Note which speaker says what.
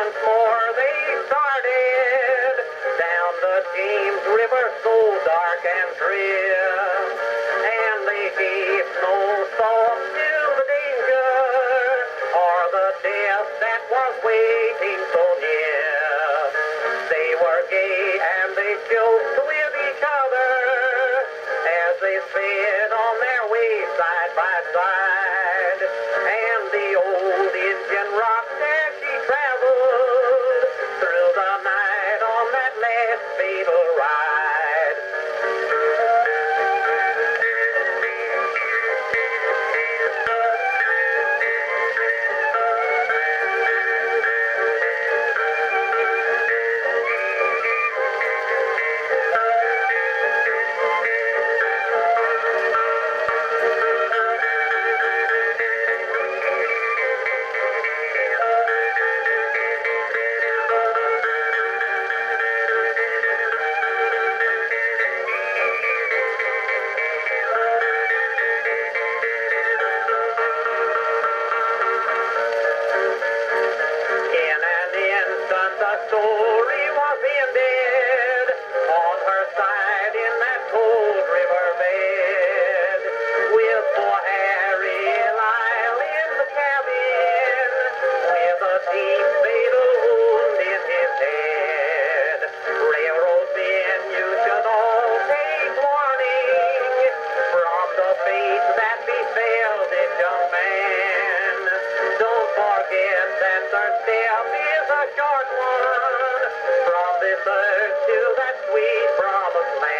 Speaker 1: once more they started down the James River, so dark and drear, and they gave no thought to the danger or the death that was waiting so near. They were gay and they joked with each other as they sped on their way side by side, and the old Indian rocked as she traveled through the night on that last fatal ride. The story was ended on her side in that cold river bed, with poor Harry Lyle in the cabin, with a deep fatal wound in his head. Railroad men, you should all take warning from the fate that befell this young man. Don't forget that their step is a short one from this earth to that sweet promised land.